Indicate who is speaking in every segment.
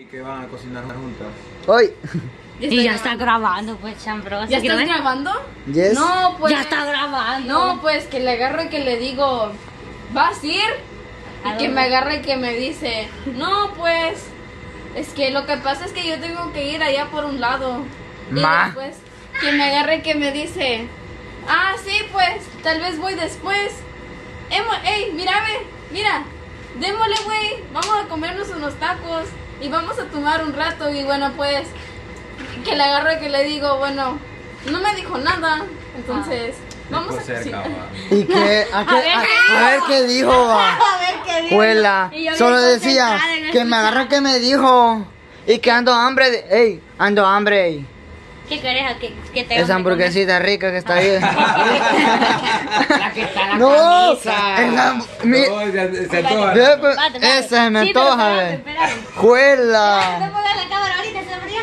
Speaker 1: que van a cocinar juntas.
Speaker 2: Hoy.
Speaker 3: Y ya está grabando, pues, chambrosa.
Speaker 4: ¿Ya estás grabando?
Speaker 2: Yes.
Speaker 4: No, pues.
Speaker 3: Ya está grabando.
Speaker 4: No, pues que le agarro y que le digo, ¿vas a ir? Y que me agarra y que me dice, no, pues, es que lo que pasa es que yo tengo que ir allá por un lado. Y después que me agarra y que me dice, ah, sí, pues, tal vez voy después. Ey, mira, démosle, güey, vamos a comernos unos tacos y vamos a tomar un rato. Y bueno, pues, que le agarro y que le digo, bueno, no me dijo nada, entonces... Vamos a cocinar.
Speaker 2: ¿Y qué? A ver qué dijo.
Speaker 3: A ver qué dijo.
Speaker 2: Juela. Solo decía que me agarró que me dijo. Y que ando hambre. Ey, ando hambre. Ey.
Speaker 3: ¿Qué querés? Que te
Speaker 2: Esa hamburguesita rica que está ahí.
Speaker 5: La que está en la
Speaker 2: No,
Speaker 5: camisa.
Speaker 1: Se antoja.
Speaker 2: Esa me antoja, ve.
Speaker 3: Te
Speaker 2: Juela.
Speaker 3: pongas la cámara ahorita, se abría.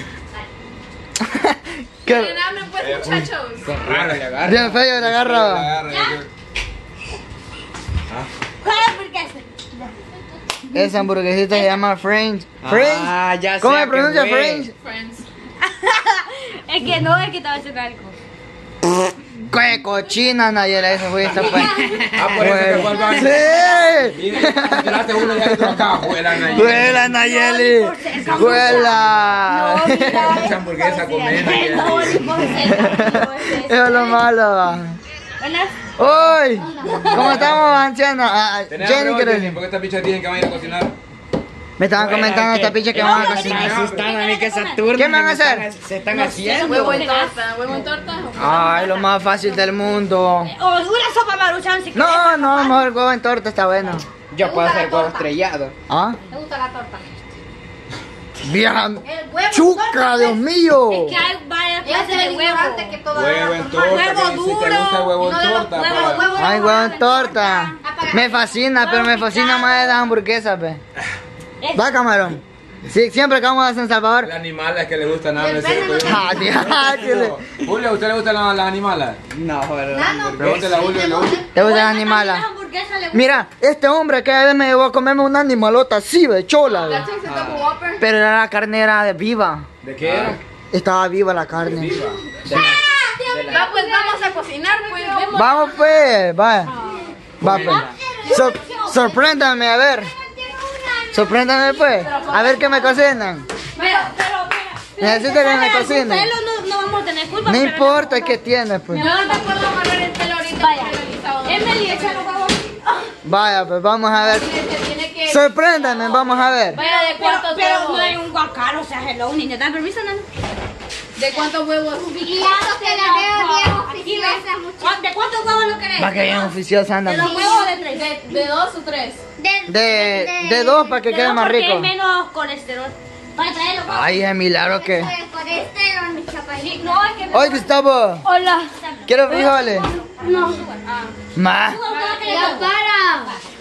Speaker 4: ¿Tienen hambre, pues, muchachos?
Speaker 5: Raro le agarra.
Speaker 2: Bien feo le agarra.
Speaker 3: ¿Cuál hamburguesa?
Speaker 2: Esa hamburguesita se llama French.
Speaker 5: Ah, ya sé
Speaker 2: ¿Cómo
Speaker 5: a
Speaker 2: se
Speaker 5: qué
Speaker 2: pronuncia
Speaker 5: fue.
Speaker 2: French?
Speaker 4: Friends.
Speaker 3: Es que no, es que estaba haciendo algo.
Speaker 2: ¡Qué cochina, Nayela! Esa fue esta pues.
Speaker 1: Ah, por eso que fue al baño.
Speaker 2: ¡Sí!
Speaker 1: Mira, tiraste uno y otro acá, juela, Nayeli.
Speaker 2: ¡Juela, Nayeli! ¡Juela!
Speaker 3: No, mira.
Speaker 1: Mucha hamburguesa a comer, Nayeli.
Speaker 3: No, ni por ser.
Speaker 2: Eso es lo malo.
Speaker 3: Buenas.
Speaker 2: ¡Uy! ¿Cómo estamos, anciana?
Speaker 1: ¿Tenés
Speaker 2: Jenny,
Speaker 1: hambre,
Speaker 2: ¿querés?
Speaker 1: Jenny? ¿Por qué estas bichas tienen que van a ir a cocinar?
Speaker 2: Me estaban comentando esta picha que van a cocinar.
Speaker 5: Se están a mí que Saturno.
Speaker 2: ¿Qué me van a hacer?
Speaker 5: Se están haciendo.
Speaker 4: Huevo en torta, huevo en torta.
Speaker 2: Ay, lo más fácil del mundo.
Speaker 3: O una sopa maruchan si quieres.
Speaker 2: No, no, mejor huevo en torta está bueno.
Speaker 5: Yo puedo hacer huevo estrellado.
Speaker 2: ¿Ah?
Speaker 4: ¿Te gusta la torta?
Speaker 2: Vieja
Speaker 4: huevo
Speaker 2: chuca, Dios mío.
Speaker 3: Es que hay varias clases de huevo.
Speaker 1: Huevo en torta.
Speaker 3: Huevo
Speaker 1: que
Speaker 3: duro.
Speaker 1: Si te gusta el huevo en torta. pa.
Speaker 2: Ay, huevo en torta. Me fascina, pero me fascina más de las hamburguesas, ve. Va, camarón. Sí, siempre que vamos a San Salvador.
Speaker 1: Las animales que le gustan, no es cierto.
Speaker 2: Ah, tío.
Speaker 1: Julio, ¿a usted le gustan las animales?
Speaker 5: No, pero.
Speaker 1: Pregúntale a Julio.
Speaker 2: ¿Te gustan las animalas? Mira, este hombre que a veces me llevó a comerme una animalota así, de chola, ve. Pero era la carne era viva.
Speaker 1: ¿De qué era?
Speaker 2: Estaba viva la carne.
Speaker 4: Va, pues vamos a cocinar, pues. Vemos.
Speaker 2: Vamos pues, vaya. Va pues. Sorpréndame, a ver. Sorpréndame pues. A ver qué me cocinan.
Speaker 3: Pero,
Speaker 2: Necesito que me cocinen.
Speaker 3: no vamos a tener culpa.
Speaker 2: No importa qué tiene pues.
Speaker 4: Yo no te puedo agarrar el pelo ahorita.
Speaker 3: Vaya.
Speaker 4: Vaya.
Speaker 3: Emily, echa los huevos.
Speaker 2: Vaya pues, vamos a ver.
Speaker 4: Tiene que...
Speaker 2: Sorpréndame, vamos a ver.
Speaker 4: Vaya, ¿de cuántos
Speaker 3: Pero
Speaker 4: huevos?
Speaker 3: no hay un guacal, o sea, hello, ni te dan permiso, nano.
Speaker 4: ¿De cuántos huevos?
Speaker 3: Y eso que la veo bien oficiosa. ¿De cuántos huevos lo querés?
Speaker 2: Para que bien oficiosa
Speaker 3: ¿De
Speaker 2: andan.
Speaker 3: los huevos o de tres?
Speaker 4: ¿De dos o tres?
Speaker 2: De dos para que quede más
Speaker 3: Porque
Speaker 2: rico.
Speaker 3: es menos colesterol. Para traerlo.
Speaker 2: Ay, es milagro que.
Speaker 3: No, es que...
Speaker 2: Oye, Gustavo,
Speaker 3: Hola.
Speaker 2: quiero frijoles.
Speaker 3: No.
Speaker 2: Ma.
Speaker 3: Ya para.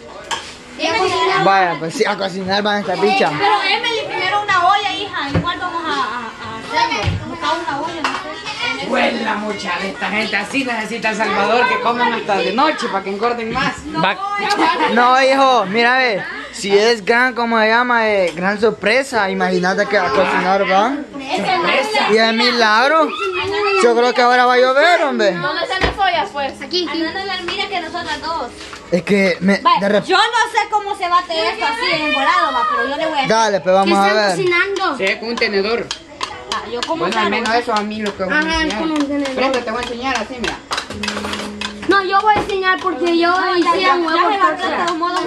Speaker 2: Vaya, pues sí, a cocinar van esta bicha.
Speaker 3: Pero Emily, primero una olla, hija. Igual vamos a hacerlo. Buscar una olla, no sé.
Speaker 5: Huela mucha de esta gente así necesita El Salvador que coman hasta de noche para que engorden más.
Speaker 2: No, hijo, mira, ve. Si es gran, como se llama, gran sorpresa. Imagínate que a cocinar van. Y es milagro. Yo creo que ahora va a llover, hombre.
Speaker 4: ¿Dónde están las ollas, pues?
Speaker 3: Aquí. Andando mira que nosotras dos.
Speaker 2: Es que de repente.
Speaker 3: Yo no sé cómo se bate esto así en volado, va, pero yo le voy a...
Speaker 2: Dale, pues vamos a ver.
Speaker 3: cocinando?
Speaker 5: Sí, con un tenedor.
Speaker 3: Yo como
Speaker 5: Bueno, al menos eso a mí lo que voy a enseñar.
Speaker 3: con un tenedor.
Speaker 5: Presta, te voy a enseñar así, mira.
Speaker 3: No, yo voy a enseñar porque yo hice un huevo de modo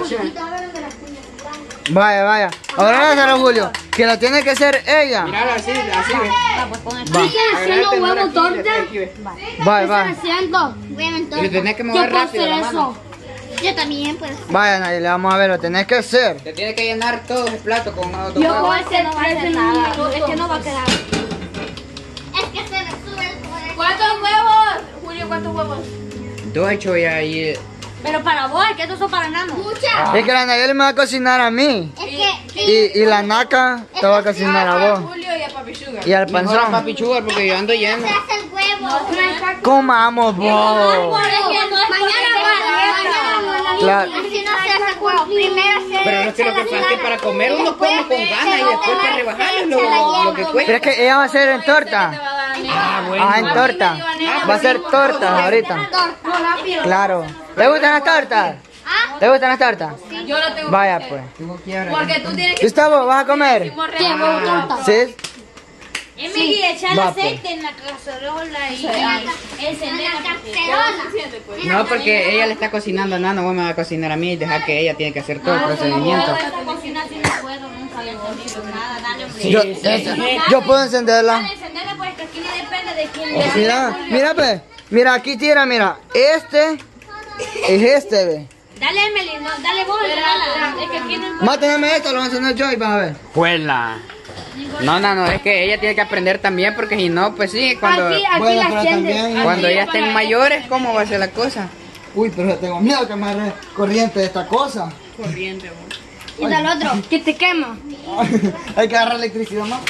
Speaker 2: Vaya, vaya. Ahora dáselo, Julio. Que la tiene que hacer ella.
Speaker 5: Míralo así, así, ve.
Speaker 2: Va.
Speaker 3: haciendo huevo torta.
Speaker 2: Vaya, vaya.
Speaker 3: Haciendo.
Speaker 5: Y lo tenés que mover rápido la mano.
Speaker 3: Yo también, pues.
Speaker 2: Vaya, Nayeli, vamos a ver, lo tenés que hacer.
Speaker 5: Te tiene que llenar todo el plato con otro
Speaker 3: Yo
Speaker 5: huevo.
Speaker 3: voy a hacer tres en nada. Es que no va a quedar.
Speaker 6: Es que se me sube el corazón.
Speaker 4: ¿Cuántos huevos? Julio, ¿cuántos huevos?
Speaker 5: Dos hecho ya ahí.
Speaker 3: Pero para vos, que estos son para enanos.
Speaker 6: Mucha.
Speaker 2: Es que la Nayeli me va a cocinar a mí.
Speaker 6: Es que
Speaker 2: Y la Naca te va a cocinar a
Speaker 4: A
Speaker 2: vos.
Speaker 4: Julio y a Papi Sugar.
Speaker 2: Y al
Speaker 5: Mejor a
Speaker 2: panzón.
Speaker 5: Papi Sugar porque yo ando lleno.
Speaker 6: se hace el huevo.
Speaker 2: Comamos vos.
Speaker 3: Es que no es
Speaker 6: Mañana
Speaker 3: porque-
Speaker 6: va.
Speaker 2: Claro.
Speaker 6: Así no se hace huevo. Primero se
Speaker 5: Pero lo que pasa es que para comer uno come con ganas y después para rebajar lo que cuesta.
Speaker 2: Pero es que ella va a hacer en torta.
Speaker 5: Ah, bueno.
Speaker 2: Ah, en torta. Va a ser torta ahorita. Claro. ¿Te gustan las tortas? ¿Te gustan las tortas?
Speaker 4: Yo lo tengo
Speaker 2: Vaya
Speaker 4: que hacer.
Speaker 2: pues.
Speaker 4: Porque tú tienes que...
Speaker 2: Gustavo, ¿vas a comer? ¿Sí?
Speaker 3: Emily, echar
Speaker 2: Va, pues.
Speaker 3: aceite en la cacerola y encender la
Speaker 4: Pues.
Speaker 5: No, porque ella le está cocinando a Nano, vos me vas a cocinar a mí y dejar que ella tiene que hacer todo el procedimiento.
Speaker 3: cocina si no puedo, nunca le consigo nada, dale hombre.
Speaker 2: Yo puedo encenderla.
Speaker 3: Dale, encenderla pues que aquí no depende de quién le
Speaker 2: Mira, mira, pues. Mira, aquí tira, mira. Este es este, ve.
Speaker 3: Dale Emily, no, dale vos, dale. Es que aquí no
Speaker 2: Mátenme esto, lo voy a encender yo y vas a ver.
Speaker 5: Juela. No, es que ella tiene que aprender también porque si no, pues sí, cuando
Speaker 2: Bueno, pero también.
Speaker 5: ya estén mayores, ¿cómo va a ser la cosa?
Speaker 2: Uy, pero tengo miedo que me agarre corriente de esta cosa.
Speaker 5: Corriente,
Speaker 6: Y del otro, que te quema.
Speaker 2: Hay que agarrar electricidad más.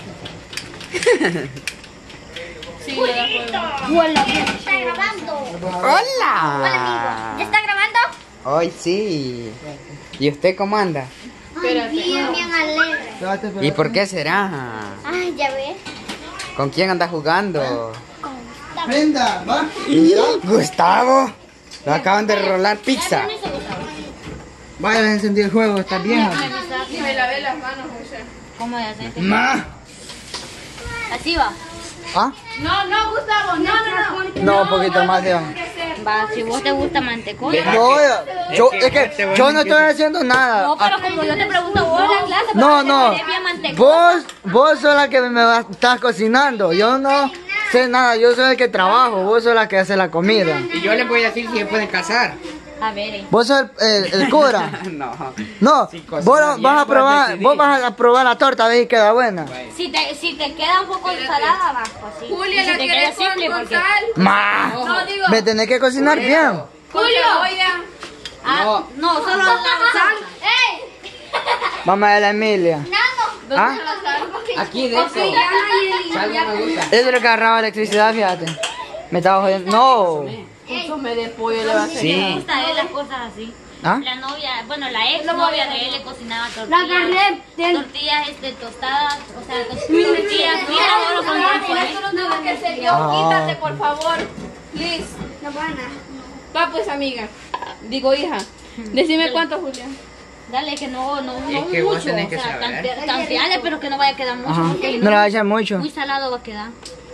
Speaker 6: Hola, está grabando.
Speaker 5: ¡Hola!
Speaker 6: ¿Ya está grabando?
Speaker 5: Hoy sí. ¿Y usted cómo anda?
Speaker 6: Bien, bien alegre.
Speaker 5: ¿Y por qué será?
Speaker 6: Ay, ya ves.
Speaker 5: ¿Con quién anda jugando?
Speaker 2: Prenda, va.
Speaker 5: Gustavo. Lo acaban de rolar pizza.
Speaker 2: Vaya, les encendí el juego, está vieja.
Speaker 4: Ni me lavé las manos, José.
Speaker 3: ¿Cómo de aceite?
Speaker 2: Ma.
Speaker 3: Así va.
Speaker 2: ¿Ah?
Speaker 4: No, Gustavo, no.
Speaker 2: No, un poquito más de.
Speaker 3: Va, si vos te gusta mantecolla.
Speaker 2: No, es que yo no estoy haciendo nada.
Speaker 3: No, pero como yo te pregunto vos en la clase,
Speaker 2: No, no.
Speaker 3: bien mantecolla.
Speaker 2: Vos sos la que estás cocinando. Yo no sé nada. Yo soy el que trabajo. Vos sos la que hace la comida.
Speaker 5: Y yo les voy a decir si se pueden casar.
Speaker 3: A ver,
Speaker 2: Vos sos el cura.
Speaker 5: No.
Speaker 2: No,
Speaker 5: Si
Speaker 2: vos
Speaker 5: cocinas bien,
Speaker 2: vas a
Speaker 5: puedes
Speaker 2: probar,
Speaker 5: decidir.
Speaker 2: vos vas a probar la torta a ver si queda buena.
Speaker 3: si te queda un poco salada, abajo, así.
Speaker 4: Julia,
Speaker 3: Y si
Speaker 4: ¿la
Speaker 3: te
Speaker 4: quieres
Speaker 3: queda simple,
Speaker 4: con
Speaker 3: porque...
Speaker 4: sal?
Speaker 2: Ma,
Speaker 4: No, digo,
Speaker 2: me tenés que cocinar bien.
Speaker 4: Julio, oiga.
Speaker 3: Ah, no, solo la sal.
Speaker 2: Vamos a ver la Emilia.
Speaker 3: Nano.
Speaker 2: ¿Ah?
Speaker 5: Aquí de eso. Sal no me gusta.
Speaker 2: Eso es lo que agarraba electricidad, fíjate. Me estaba jodiendo. No.
Speaker 4: Consome de pollo le va a hacer.
Speaker 3: Me
Speaker 5: Sí.
Speaker 3: gusta a él las cosas así.
Speaker 2: ¿Ah?
Speaker 3: La novia, bueno, la ex novia de él le cocinaba tortillas. Tortillas tostadas, o sea, tortillas fritas, oro con
Speaker 4: Por eso no tengo que ser yo. Quítate, por favor. Liz.
Speaker 6: No van
Speaker 4: Va pues, amiga. Digo, hija. Decime cuánto, Julia.
Speaker 3: Dale, que no
Speaker 5: Es que vos
Speaker 3: mucho,
Speaker 5: tenés
Speaker 3: o
Speaker 5: que
Speaker 3: sea,
Speaker 5: saber.
Speaker 3: cantidades, pero que no vaya a quedar mucho,
Speaker 2: Ajá.
Speaker 3: porque
Speaker 2: No le va a echar mucho.
Speaker 3: muy salado va a quedar.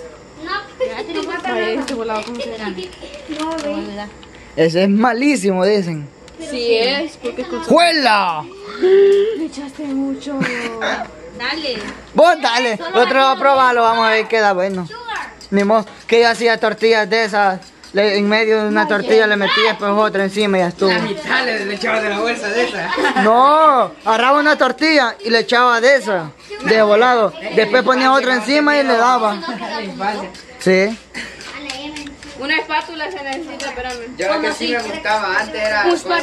Speaker 4: Ay, este volado, ¿cómo se llama?
Speaker 2: Ese es malísimo, dicen.
Speaker 4: Sí es, porque es con...
Speaker 2: ¡Juela!
Speaker 4: Le echaste mucho.
Speaker 3: Dale.
Speaker 2: Vos dale, nosotros vamos a probarlo, vamos a ver qué queda bueno. Ni modo, que yo hacía tortillas de esas, en medio de una tortilla le metía después otra encima y ya estuvo.
Speaker 5: La mitad le echaba de la bolsa de esa.
Speaker 2: No, agarraba una tortilla y le echaba de esa, de volado. Después ponía otra encima y le daba. Sí.
Speaker 4: Una espátula se necesita, espérame.
Speaker 5: Yo lo que sí me gustaba antes era...
Speaker 3: No, eso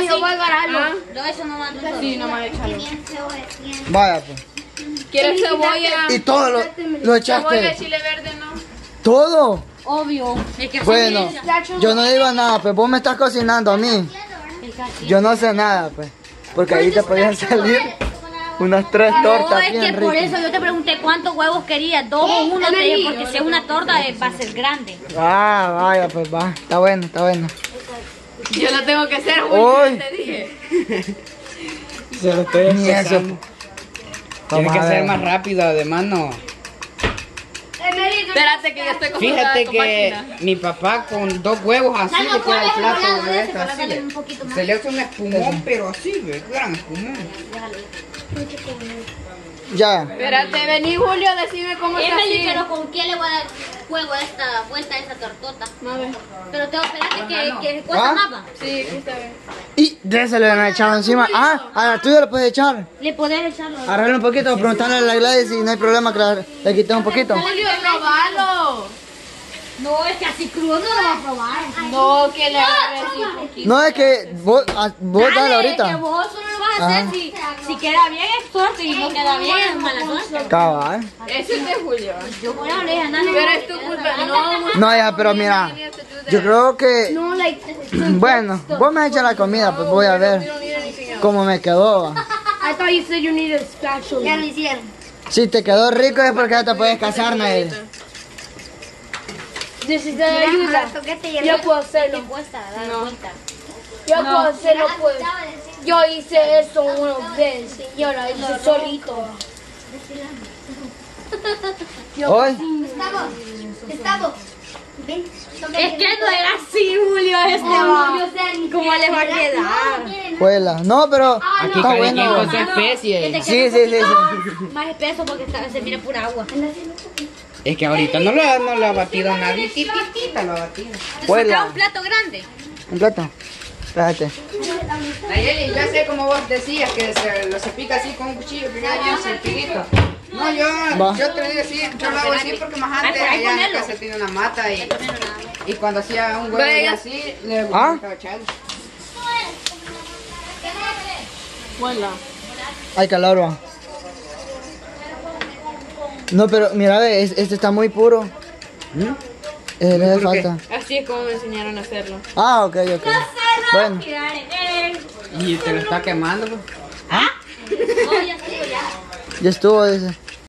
Speaker 3: no va a
Speaker 4: Sí, nomás échalo.
Speaker 2: Vaya pues.
Speaker 4: ¿Quieres cebolla?
Speaker 2: Y todo lo
Speaker 4: Cebolla,
Speaker 2: echaste.
Speaker 4: chile verde, ¿no?
Speaker 2: ¿Todo?
Speaker 3: Obvio. Es que
Speaker 2: Bueno, yo no digo nada, pues vos me estás cocinando a mí. Yo no sé nada, pues. Porque ahí te podían salir unas 3
Speaker 3: no,
Speaker 2: tortas
Speaker 3: es que
Speaker 2: bien
Speaker 3: por
Speaker 2: ricas.
Speaker 3: eso yo te pregunté cuántos huevos querías, 2 o 1, porque si es una torta va a ser grande.
Speaker 2: Ah, vaya, pues va. Está bueno, está bueno.
Speaker 4: Yo lo tengo que hacer,
Speaker 2: Uy.
Speaker 4: Julia, te dije.
Speaker 5: Se lo estoy
Speaker 2: Ni eso.
Speaker 5: empezando. Tiene
Speaker 2: Vamos
Speaker 5: que
Speaker 2: a
Speaker 5: ser
Speaker 2: ver.
Speaker 5: más rápido, además no.
Speaker 4: Espérate que yo estoy acostumbrada
Speaker 5: Fíjate
Speaker 4: con
Speaker 5: que
Speaker 4: máquina.
Speaker 5: mi papá con 2 huevos así le queda el plato de esto así.
Speaker 3: Dale un poquito más.
Speaker 5: Se le hace un espumón, pero así, ¿ves? Gran espumón.
Speaker 2: Ya.
Speaker 4: Espérate, vení, Julio, decime cómo se
Speaker 3: Emily,
Speaker 4: hace.
Speaker 3: pero ¿con quién le voy a dar fuego a esta vuelta a esa tortota?
Speaker 4: A ver.
Speaker 3: Pero tengo, espérate que cuesta
Speaker 2: ¿Ah?
Speaker 3: más, va.
Speaker 4: Sí, aquí está bien.
Speaker 2: Y de ese le han echado encima. Ah, a la tuya le puedes echar.
Speaker 3: Le podés echarlo.
Speaker 2: Agarrarle un poquito, preguntarle a la Gladys si no hay problema que le quites un poquito.
Speaker 4: Julio, probalo.
Speaker 3: No, es que así crudo no lo va a probar.
Speaker 4: No, que le agarre así poquito.
Speaker 2: No es que vos dale
Speaker 3: Que
Speaker 2: ahorita.
Speaker 3: vos solo lo vas a hacer si queda bien es suerte y no queda bien es mala suerte.
Speaker 2: Cabal.
Speaker 4: Eso es de Julio.
Speaker 3: Yo por ahora dale.
Speaker 4: Pero es tu culpa. No,
Speaker 2: No, ya, pero mira. Yo creo que Bueno, vos me echas la comida, pues voy a ver cómo me quedó.
Speaker 6: I thought you said you needed a spatula. Ya lo hicieron.
Speaker 2: Si te quedó rico es porque ya te puedes casar, Nael.
Speaker 6: Necesitas ayuda. Yo puedo hacerlo. Yo puedo hacerlo, pues. Yo hice eso una vez y yo lo hice solito.
Speaker 2: Hoy,
Speaker 6: Gustavo, ven.
Speaker 3: Es que no era así, Julio, ¿cómo les va a quedar?
Speaker 2: juela. No, pero
Speaker 5: Aquí
Speaker 2: está
Speaker 5: cada quien
Speaker 2: bueno.
Speaker 5: con su especie.
Speaker 2: Sí, sí, sí, sí.
Speaker 3: Más espeso porque se mira pura agua.
Speaker 5: Es que ahorita no lo ha batido nadie. Titita lo ha batido.
Speaker 2: Juela.
Speaker 3: Un plato grande.
Speaker 2: Un plato. Espérate.
Speaker 5: Nayeli, ya sé como vos decías que se pica así con un cuchillo, que queda bien sentidito. No,
Speaker 2: Va.
Speaker 5: yo te digo así, yo lo hago así porque más antes allá en la casa tenía una mata y cuando hacía un huevo y así, le gustaba echarle.
Speaker 4: Bueno.
Speaker 2: Hay calor, va. No, pero mira, ve, este está muy puro. Le hace falta.
Speaker 4: Así es como me enseñaron a hacerlo.
Speaker 2: Ah, ok, ok. Bueno.
Speaker 5: Y te lo está quemando, pues.
Speaker 2: Ya estuvo, dice.